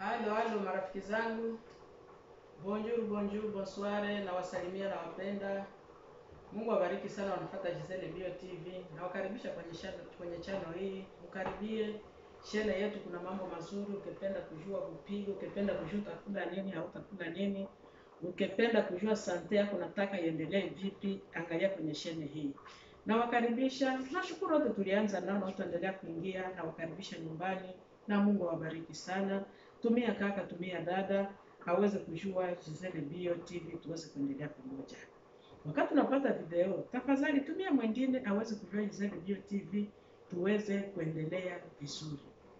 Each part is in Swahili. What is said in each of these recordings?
Halo marafiki zangu, bonjour, bonsoir, na wasalimia na wapenda. Mungu awabariki sana wanafuata Giselle Bio TV. Na wakaribisha kwenye channel hii. Mkaribie channel yetu, kuna mambo mazuri. Ukipenda kujua kupiga, ukipenda kujua utakula nini au utakula nini, ukipenda kujua sante yako nataka iendelee vipi, angalia kwenye channel hii. Na wakaribisha, nashukuru wote tulianza nao na tutaendelea kuingia, na wakaribisha nyumbani, na Mungu awabariki sana. Tumia kaka, tumia dada, aweze kujua Giselle Bio TV, tuweze kuendelea pamoja. Wakati unapata video, tafadhali tumia mwingine aweze kujua Giselle Bio TV, tuweze kuendelea vizuri.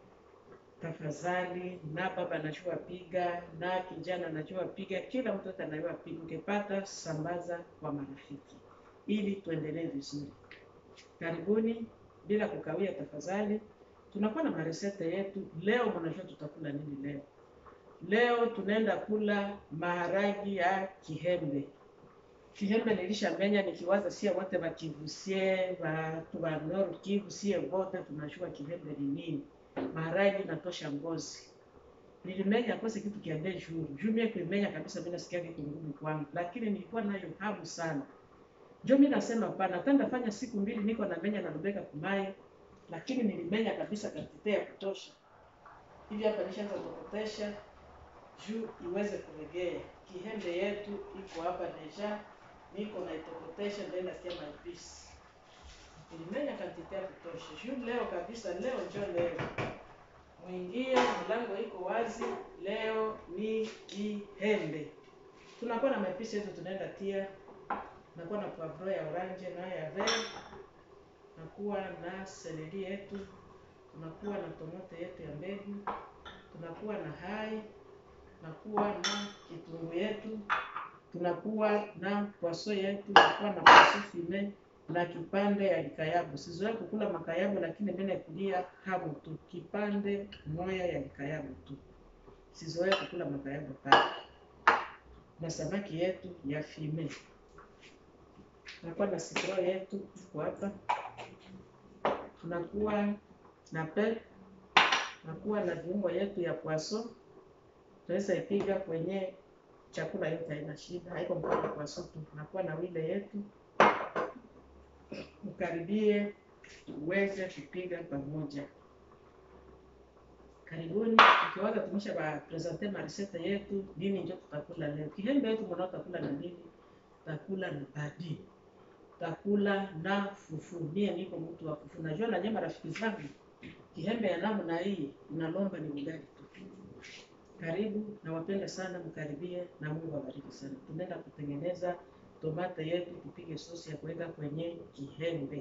Tafadhali, na baba anajua piga, na kijana anajua piga, kila mtoto anajua piga. Ukipata sambaza kwa marafiki ili tuendelee vizuri. Karibuni bila kukawia tafadhali. Tunakuwa na maresete yetu. Leo mnajua tutakula nini leo? Leo tunaenda kula maharagi ya Kihembe. Kihembe nilishamenya nikiwaza sie wote wakivusie, watu wa Nord Kivu sie wote tunajua Kihembe ni nini. Maharagi natosha ngozi. Nilimenya kose kitu kia bejuru. Jumie kuimenya kabisa mimi nasikia kitu ngumu kwangu, lakini nilikuwa nayo hamu sana. Ndio mimi nasema hapana, tanda fanya siku mbili niko na menya na Lubeka kumaye, lakini nilimenya kabisa kantite ya kutosha. Hivi hapa nishaanza kutotesha juu iweze kuregea. Kihembe yetu iko hapa deja, niko na itokotesha ndio nasikia maipisi. Nilimenya kantite ya kutosha. Juu leo kabisa, leo leo. Muingie, mlango iko wazi, leo ni Kihembe. Tunakuwa na maipisi yetu tunaenda tia. Nakuwa na poivron ya orange na ya vert. Nakuwa na celery yetu. Tunakuwa na tomato yetu ya mbegu. Tunakuwa na hai. Tunakuwa na kitunguu yetu. Tunakuwa na poisson yetu. Tunakuwa na poisson fumé na kipande ya likayabu. Sizoea kukula makayabu, lakini mimi nakulia hapo tu. Kipande moja ya likayabu tu. Sizoea kukula makayabu pale. Na samaki yetu ya fumé. Tunakuwa na citron yetu iko hapa. Tunakuwa na pe. Tunakuwa na viungo yetu ya poisson. Tunaweza ipiga kwenye chakula yote, haina shida. Haiko mpaka poisson tu. Tunakuwa na wile yetu. Mkaribie uweze kupiga pamoja. Karibuni. Tukiwaga tumesha ba presenter ma recette yetu, nini ndio tutakula leo. Kihembe yetu mbona tutakula na nini? Tutakula na badi. Tutakula na fufu. Mie niko mtu wa fufu. Najua na nyama rafiki zangu. Kihembe ya namna hii unalomba ni ugali tu. Karibu, na wapenda sana, mkaribie na Mungu awabariki sana. Tunaenda kutengeneza tomate yetu, tupige sosi ya kuweka kwenye kihembe.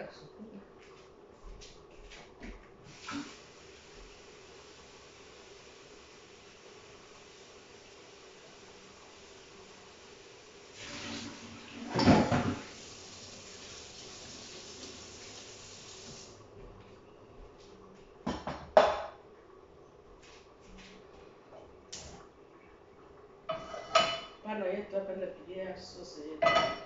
kusukuma. Pano yetu hapa napigia sosi yetu.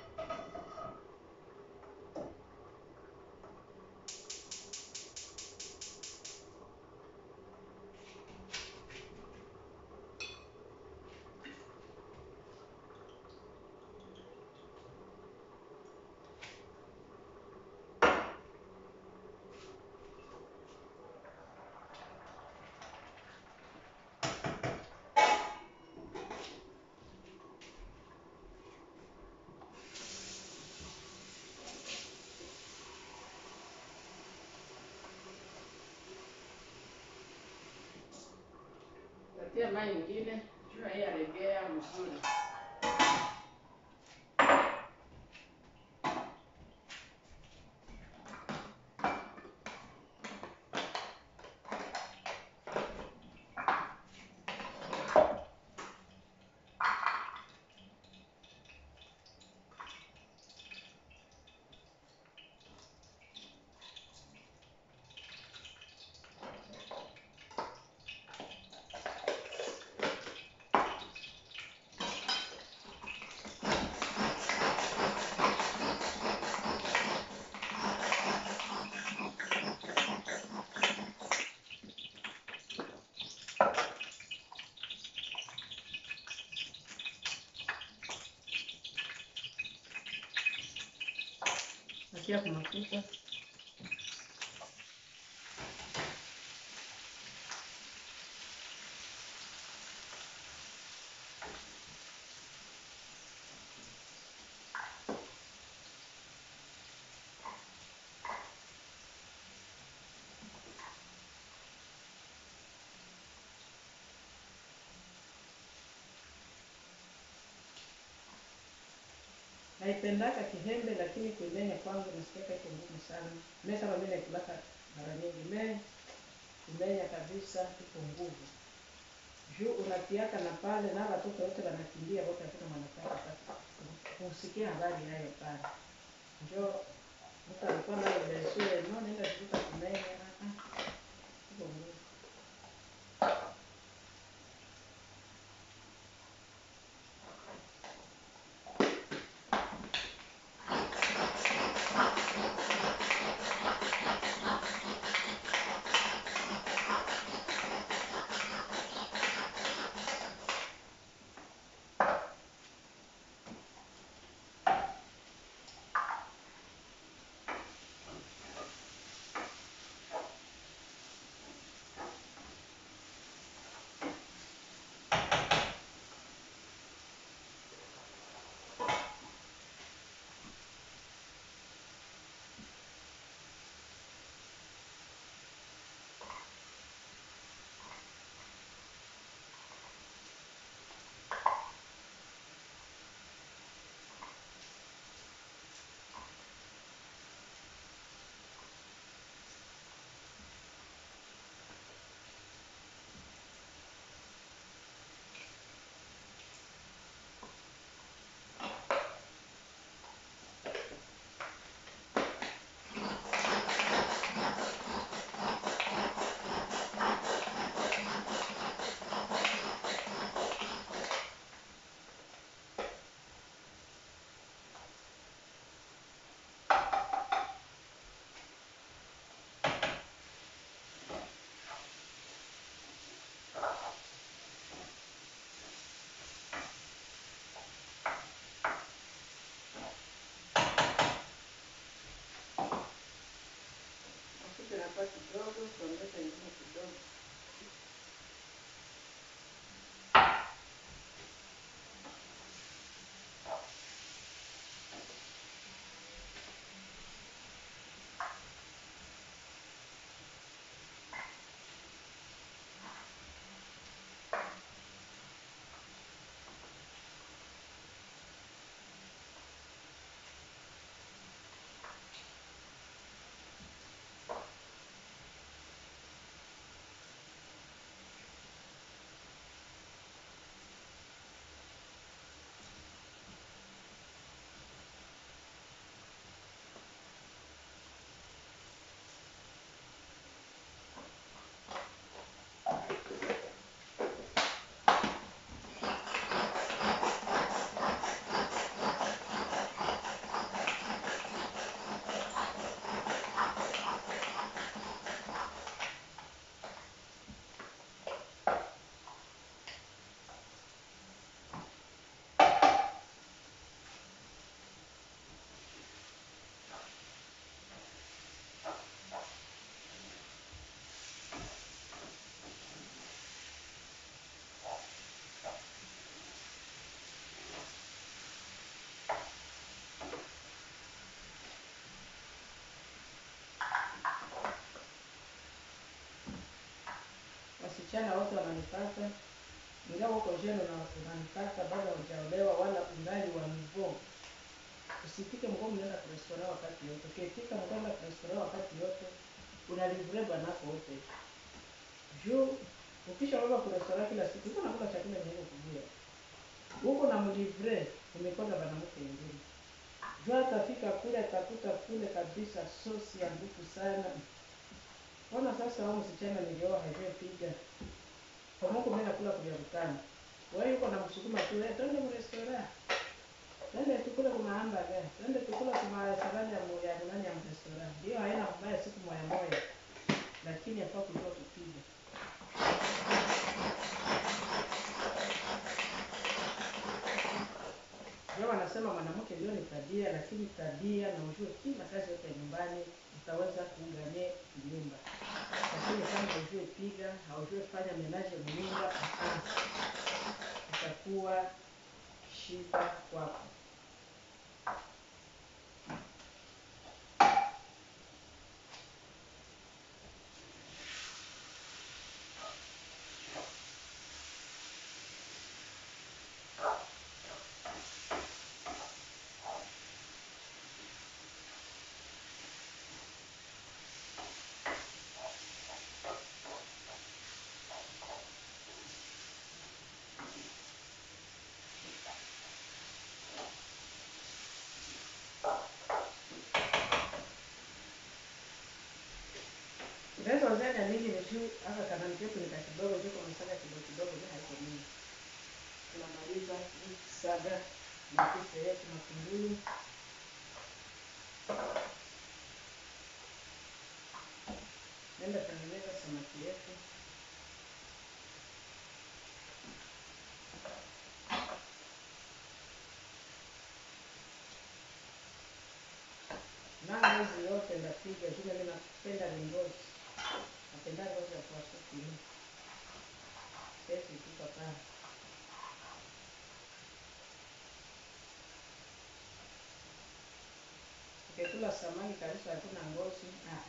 Tatia mai ingine, jua hii alegea mzuri. Tatia kwa mafuta. Naipendaka kihembe lakini kuimenya kwangu nasikia iko ngumu sana. Mimi kama mimi nakulaka mara nyingi, mimi kumenya kabisa iko ngumu. Juu unatiaka na pale na watoto wote wanakimbia wote hakuna mwanataka kusikia habari hayo pale. Njoo mtu alikuwa nayo desure no nenda kutoka kumenya iko ngumu. wasichana wote wananipata, ingawa uko jeno na unanipata bado hujaolewa wala ungali wa mvo. Usipike mgomo nenda kwa restaurant wakati yote. Ukipika mgomo kwa restaurant wakati yote, unalivre banako wote. Juu ukisha baba kwa restaurant kila siku, uko nakula chakula nyingi kujia. Uko na mlivre umekonda banamuke wengine. Juu atafika kule atakuta kule kabisa sosi ya nguvu sana. Ona sasa wao msichana nilioa hajue piga. Kwa Mungu mimi nakula kwa mtano. Wewe yuko na msukuma tu, twende kwa restaurant. Twende tukule kwa hamburger. Twende tukule kwa saladi ya moya ndani ya restaurant. Ndio haina mbaya siku moja moja. Lakini hapa kujua kupiga. Ndio wanasema mwanamke ndio ni tabia, lakini tabia na ujue kila kazi yote ya nyumbani utaweza kuungania nyumba. Lakini kama ujue piga, haujue fanya menaje nyumba, itakuwa shida kwako. Ndio wazana mingi ni juu hata kama nikepo ni kidogo juu kwa msaga kidogo ni haiko mingi. Tunamaliza hii saga na kisa yetu matungulu. Nenda tengeneza samaki yetu. Na ngozi yote ndapiga juu mimi napenda ngozi. Napenda ngozi ya kwa supu. Sasa tupa pana. Ukikula samaki kabisa hakuna ngozi.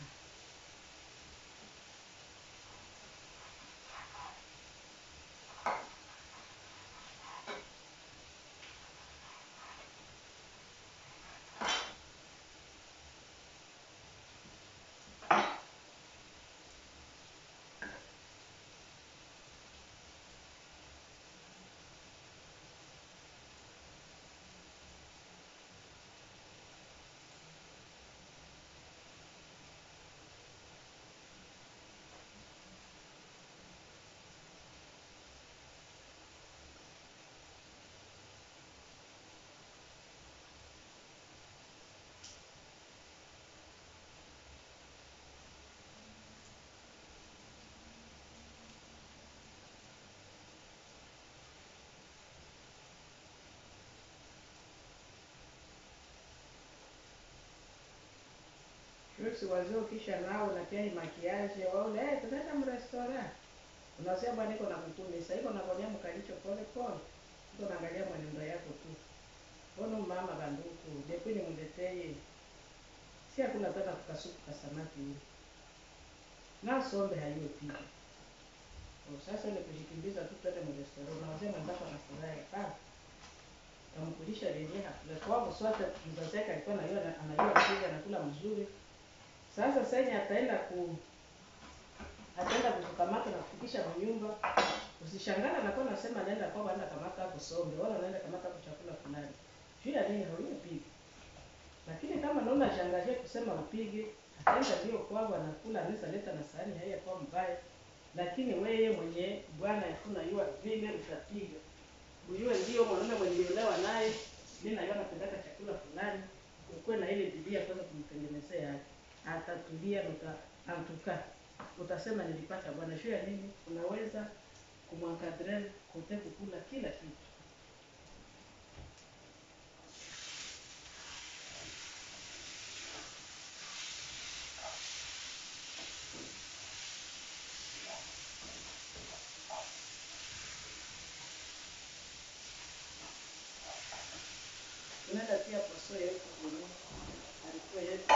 Shusi wazio kisha nao na pia makiaje wao tunaenda mrestaurant. Unasema bwana niko na kukuni, sasa iko nakwambia mkalicho pole pole. Ndio naangalia mwenendo yako tu. Bono mama banduku, depo ni mletee. Si hakuna tena kukasupu kwa samaki hii. Na sombe haiyo pia. Sasa ile kujikimbiza tu twende mrestaurant. Unasema ndako na furaha pa. Kamkulisha lenyewe. Na kwa mswata mzazeka alikuwa anajua piga na kula mzuri. Sasa senya ataenda kukamata na kufikisha nyumba. Usishangana na kwa nasema naenda kwa banda kamata hapo sombe wala naenda kamata hapo chakula fulani. Juu ya nini hauyapiga? Lakini kama naona shangaje kusema upige, ataenda ndio kwao anakula anaweza leta na sahani haya kwa mbaya. Lakini wewe mwenye bwana yakuna yua vile utapiga. Ujue ndio mwanaume mwenye ulewa naye, mimi naiona napendaka chakula fulani, ukuwe na ile bidii kwanza kumtengenezea yake. Atatulia na antuka. Utasema nilipata bwana shule nini? Unaweza kumwankadrel kote kukula kila kitu. Tunaenda pia poso yetu kwenye alikuwa yetu.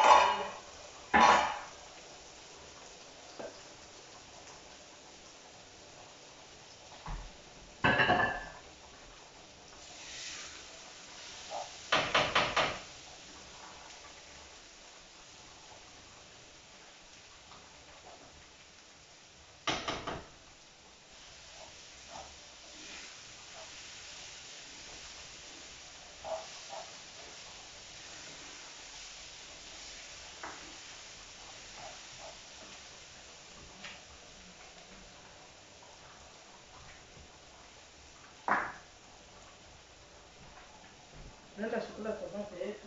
Naenda shukula tomate yetu.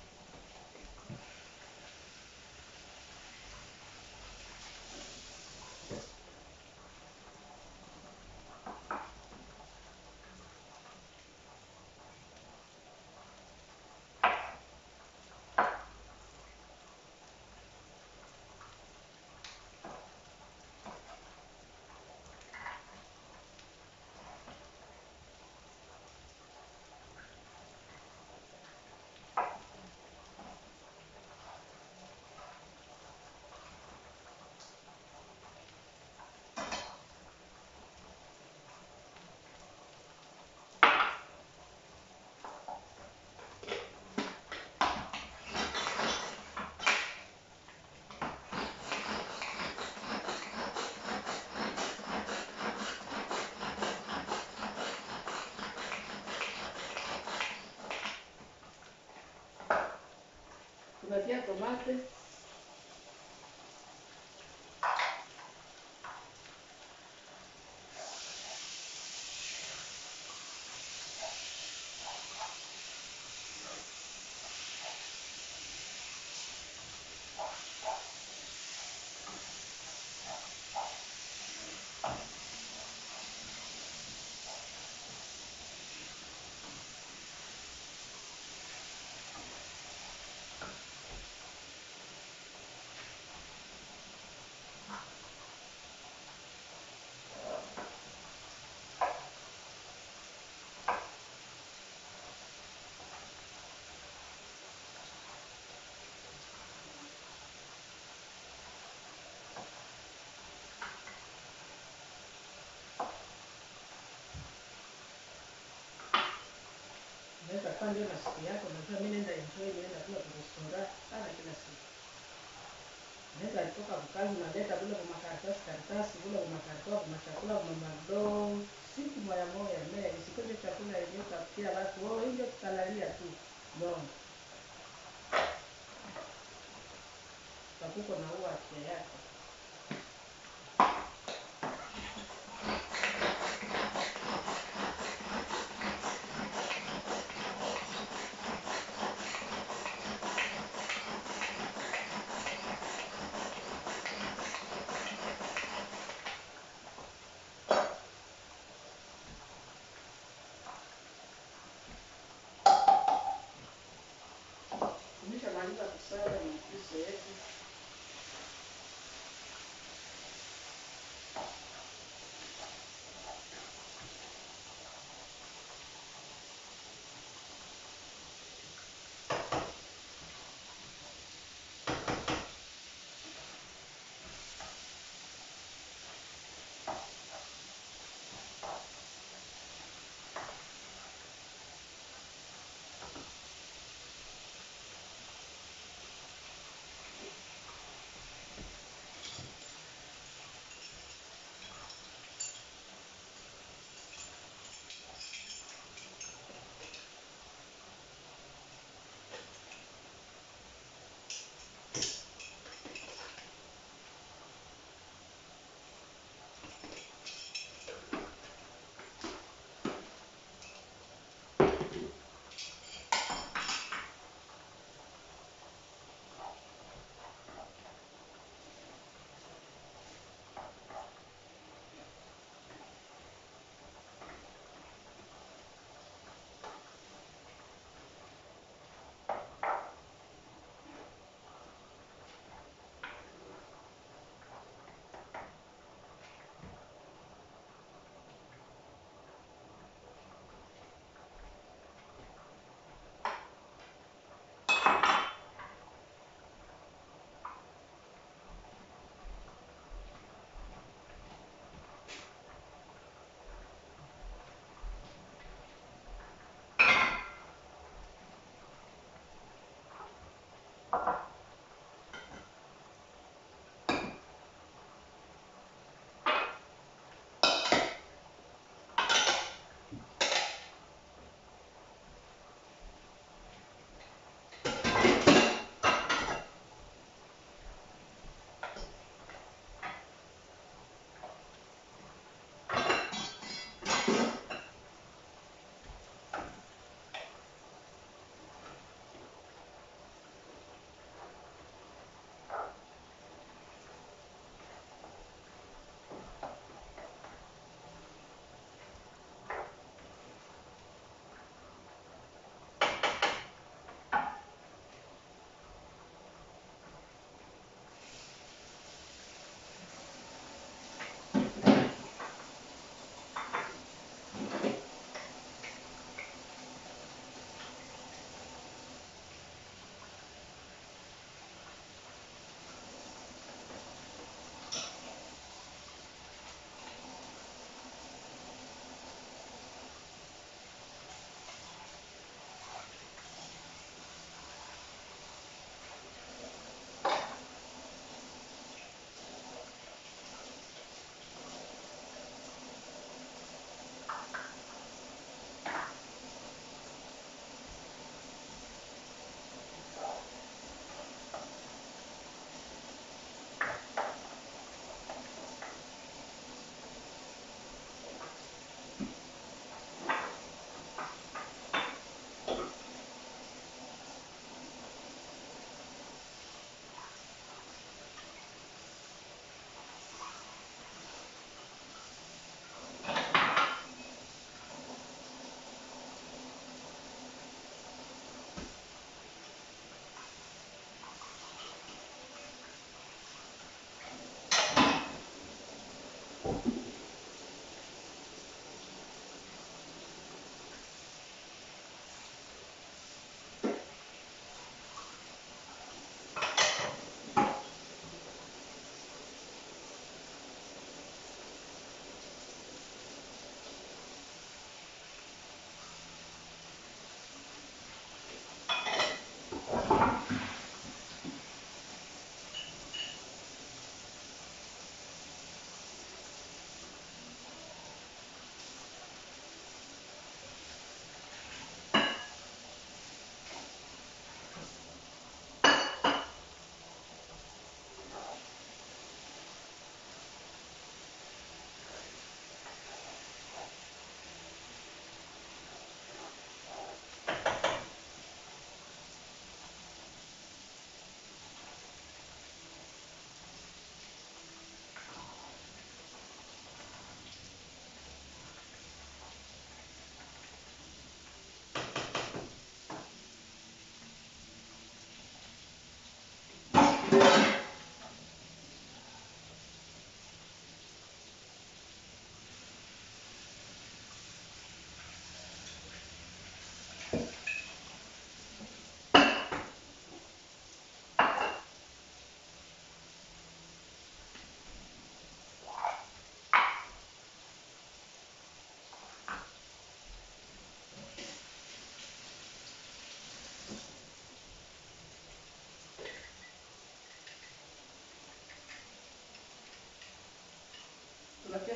Tunatia tomate. Naweza kwa ndio na siku yako, najua mimi naenda enjoy, naenda kula kwa restaurant sana kila siku. Naweza alitoka kukazi naleta kule kwa karatasi kule kwa makaratasi kwa chakula kwa mado siku moja moja mimi isikoje chakula yenyewe utafikia watu wao nje tutalalia tu. No. Takuko na huwa afya yako. Nimeshamaliza kusaga mpiso yetu.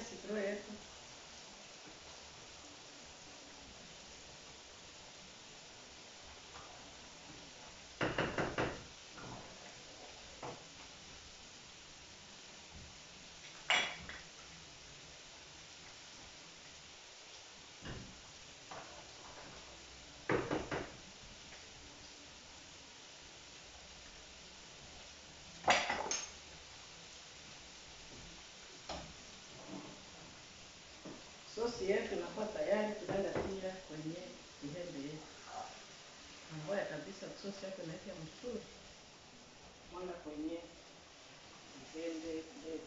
citron yetu. Sosi yetu inakuwa tayari, tunaenda tia kwenye kihembe yetu. Ngoja kabisa sosi yako inaisha mzuri. Mwanga kwenye kihembe yetu.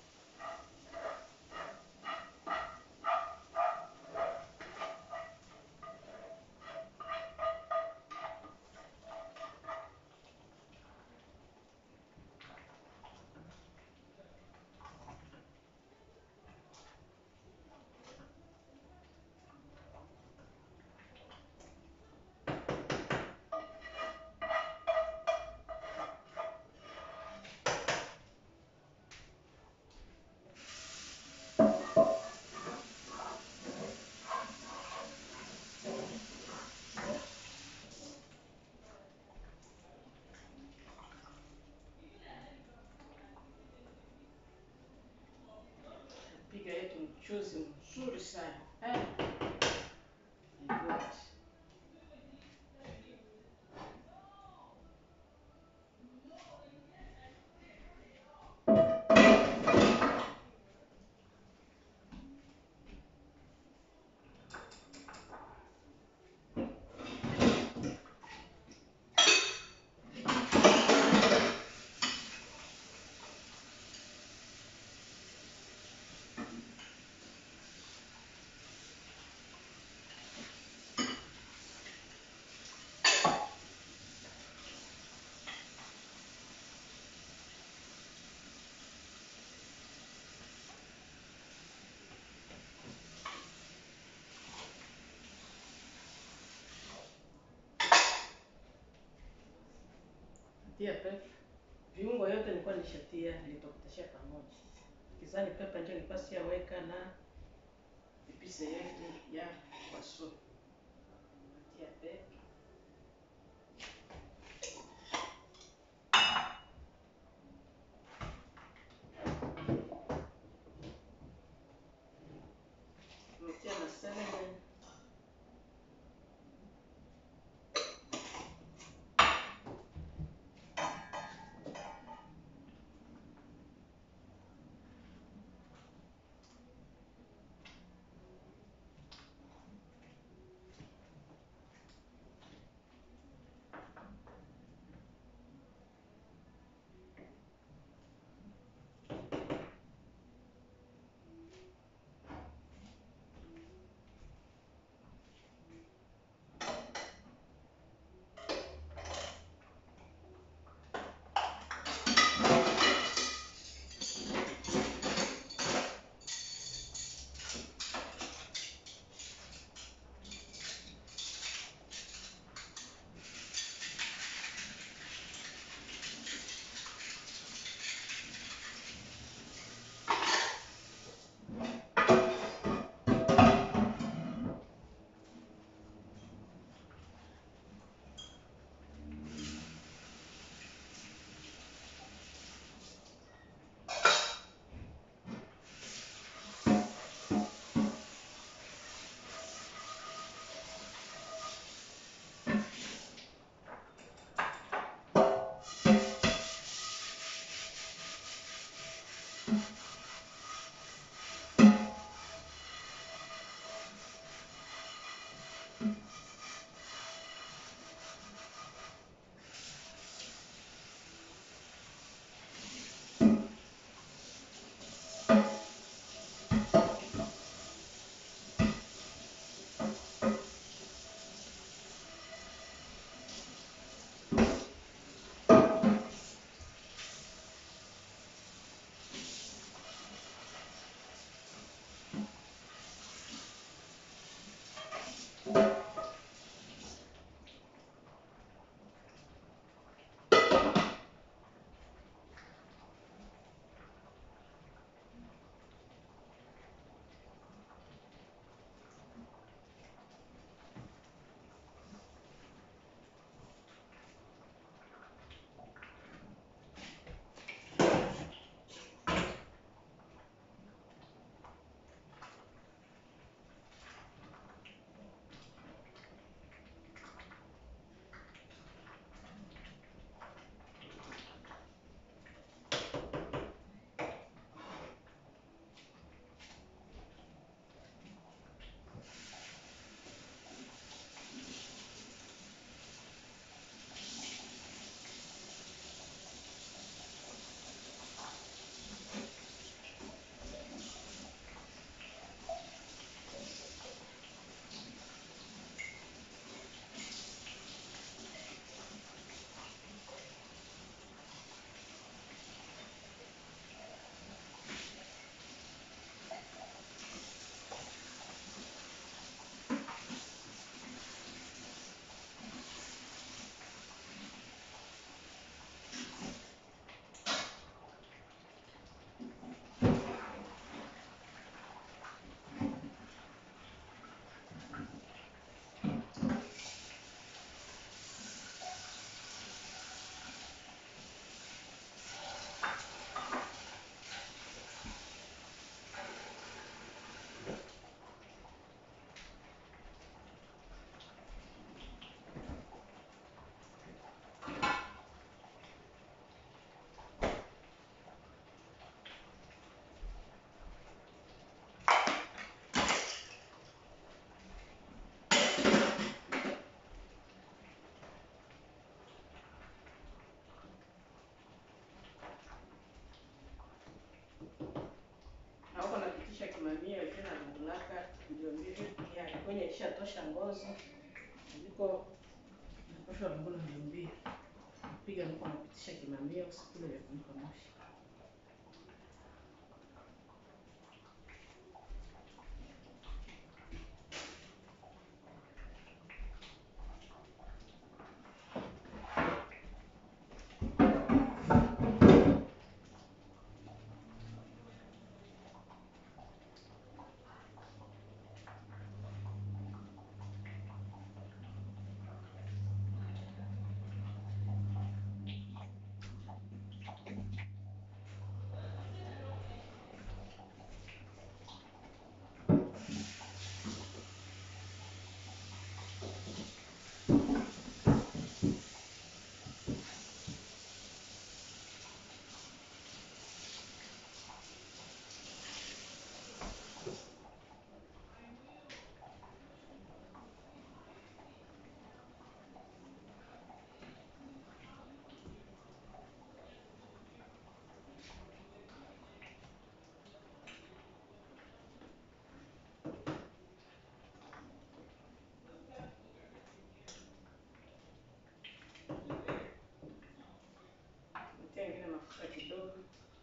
Piga yetu mchuzi mzuri sana. Good. Tia pepe. Viungo yote nilikuwa nishatia, nilitokutashia pamoja. Kizani pepe ndio nilikuwa siaweka na epise yetu ya waso. Tia pepe. Tia na celery. ukishatosha ngozi ndiko napaswa mbona niambie piga niko napitisha kimamia usikule vya kunuka moshi. Tengine mafuta kidogo.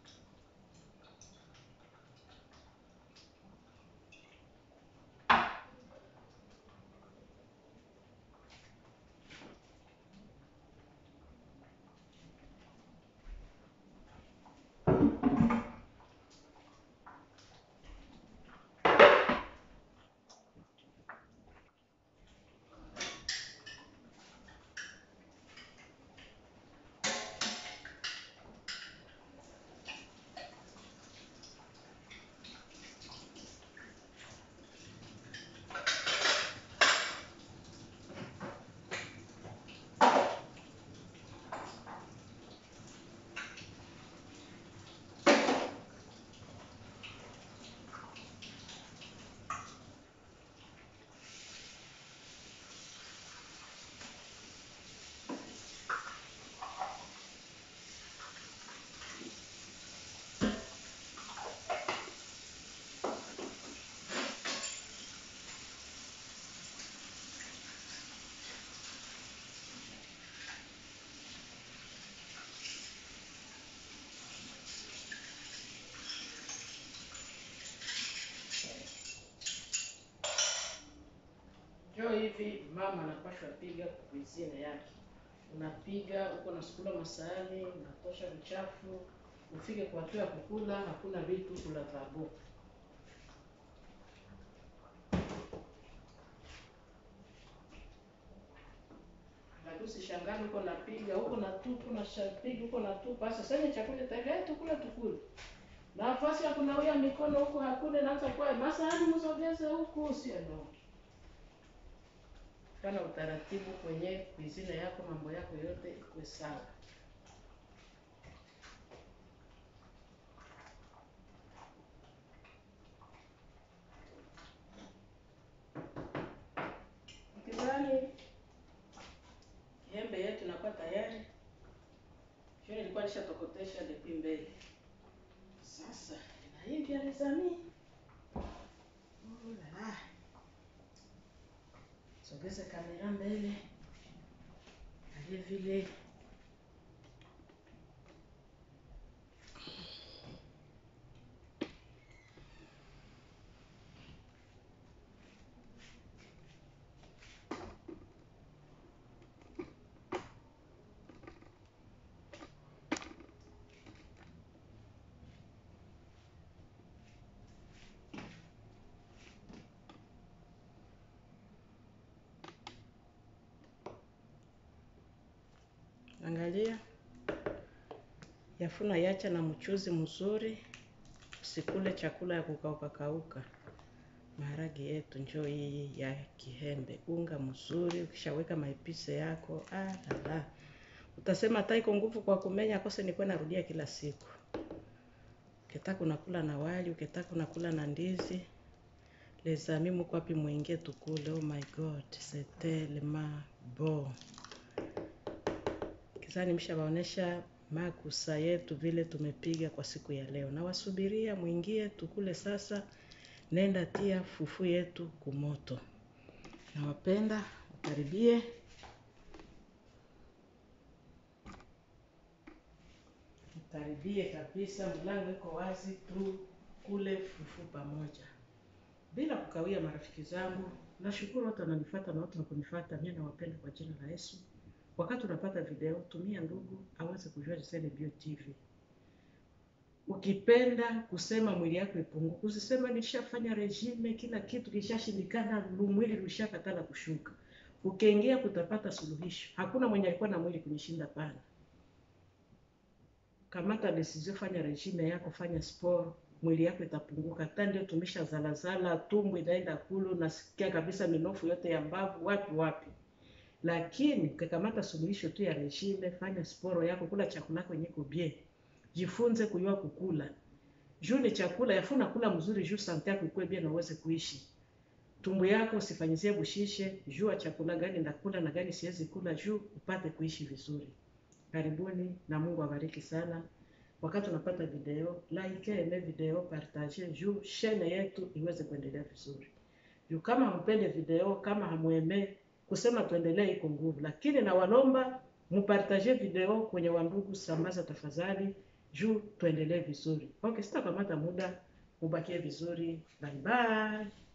Njoo hivi mama anapashwa piga kuizine yake. Unapiga uko nasukula masahani, unatosha uchafu, ufike kwa hatua ya kukula, hakuna vitu kula tabu. Lakini usishangae uko napiga, uko natupa, unashapiga, uko natupa, sasa ni chakula tayari tukula tukule. Nafasi ya kunawia mikono huko hakuna, naanza kwa masahani msogeze huko sio no. Kana utaratibu kwenye kuizina yako, mambo yako yote ikuwe sawa. Kizani yembe yetu inakuwa tayari. Shule nilikuwa nishatokotesha depuis mbele. Sasa na hivi alizami. La. Sogeza kamera mbele. Hadi vile angalia yafuna yacha na mchuzi mzuri. Usikule chakula ya kukauka kauka. Maharage yetu njoo hii ya kihembe, unga mzuri, ukishaweka maipise yako, la. Utasema hata iko nguvu kwa kumenya kose nilikuwa narudia kila siku. Ukitaka unakula na wali, ukitaka unakula na ndizi. Les amis mko wapi muingie tukule? Oh my god, c'est tellement bon. Kisa nimeshawaonesha makusa yetu vile tumepiga kwa siku ya leo. Na wasubiria muingie tukule sasa. Nenda tia fufu yetu kumoto. Nawapenda, ukaribie. Ukaribie kabisa, mlango iko wazi tu, kule fufu pamoja. Bila kukawia marafiki zangu, nashukuru watu wananifuata na watu wakunifuata, mimi nawapenda kwa jina la Yesu. Wakati unapata video, tumia ndugu aweze kujua Giselle Bio TV. Ukipenda kusema mwili yako ipunguke, usisema nishafanya regime, kila kitu kishashindikana, mwili ulishakatala kushuka. Ukiingia kutapata suluhisho. Hakuna mwenye alikuwa na mwili kunishinda pana. Kamata decision, fanya regime yako, fanya sport, mwili yako itapunguka. Hata ndio tumisha zalazala, tumbo inaenda kulu, nasikia kabisa minofu yote ya mbavu, wapi. Lakini ukikamata suluhisho tu ya regime, fanya sport yako, kula chakula yako yenye bien. Jifunze kujua kukula. Juu ni chakula, yafuna kula mzuri juu sante yako ikuwe bien na uweze kuishi. Tumbo yako usifanyizie bushishe, jua chakula gani ndakula na gani siwezi kula juu upate kuishi vizuri. Karibuni na Mungu awabariki sana. Wakati unapata video, like video, partage juu chaîne yetu iweze kuendelea vizuri. Juu kama hampende video, kama hamueme, kusema tuendelee iko nguvu. Lakini na walomba mupartage video kwenye wandugu, sambaza tafadhali juu tuendelee vizuri. Okay, sitakamata muda, mubakie vizuri. Bye bye.